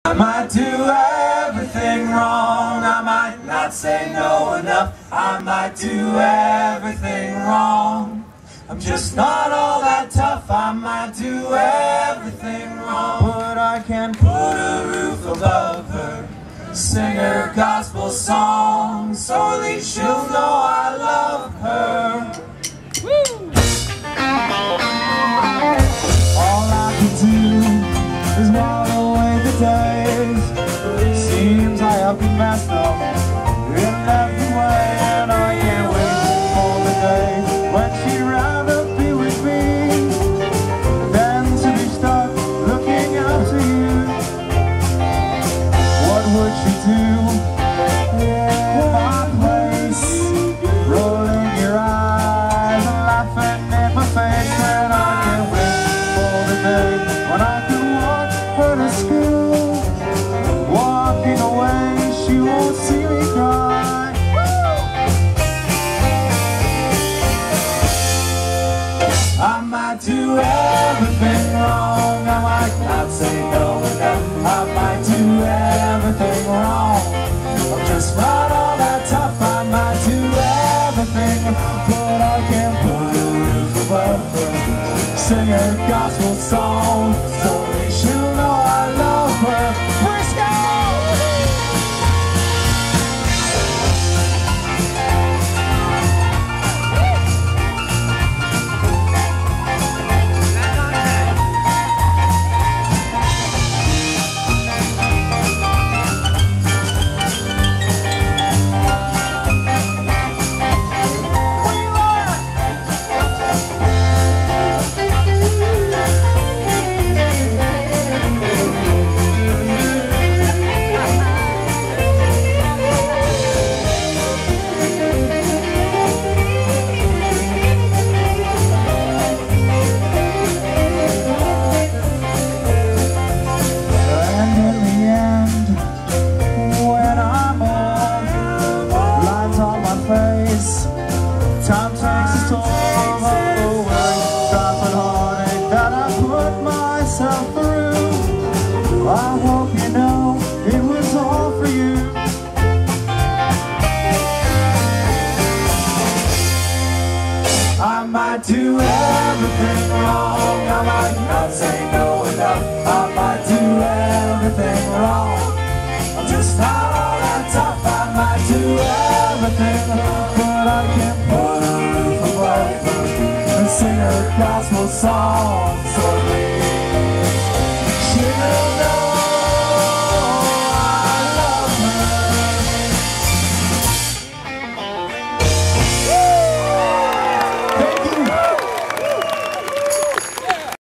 I might do everything wrong, I might not say no enough, I might do everything wrong. I'm just not all that tough, I might do everything wrong. But I can put a roof above her, sing her gospel song, so at least she'll know I love her. Woo! All I can do is while away the days. Seems I have been messed up in every way, and I can't wait for the day when she'd rather be with me than to be stuck looking up to you. What would she do? My place, rolling your eyes and laughing in my face, and I can't wait for the day when I can walk her to school. Walking away, she won't see me cry. I might do everything wrong, I might not say no enough, I might do everything wrong. I'm just not all that tough, I might do everything, but I can't put a roof above her, sing her gospel song, so that she'll know I love her. Brisco! Time takes its toll of the work, dropping heartache that I put myself through. I hope you know it was all for you. I might do everything wrong, I might not say no enough, I might do everything wrong. I'm just not all that tough, I might do everything, but I can't put a roof above her and sing her gospel song, so